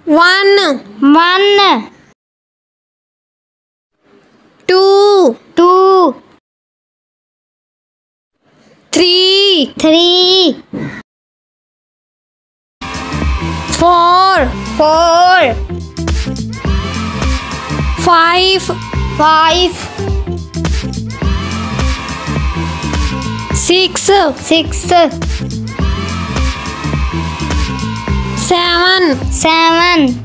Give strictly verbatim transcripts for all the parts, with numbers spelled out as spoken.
One. One. Two. Two. Three. Three. Four. Four. Five. Five. Six. Six. Seven. Seven.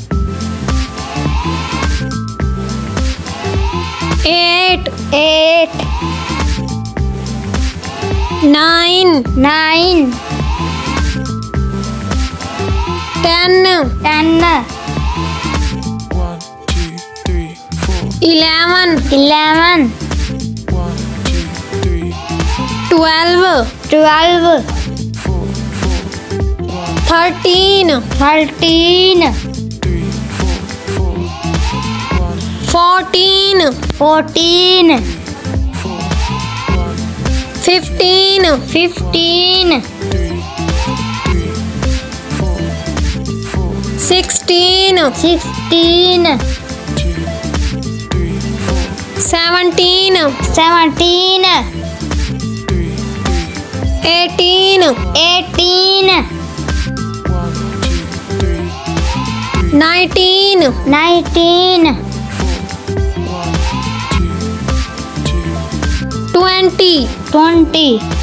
Eight. Eight. Nine. Nine. Ten. Ten. One, two, three, four. Eleven. Eleven. One, two, three, Twelve. Twelve. four, four. One, Thirteen. Thirteen. three, four, four. One, Fourteen. Fourteen. four. One, Fifteen. Fifteen. three, three, four, four. Sixteen. Sixteen. Two, three, four. Seventeen. Seventeen. Three, three. Eighteen. Eighteen. One, two, three, three, Nineteen. Nineteen. four. One, two, two. Twenty. Twenty.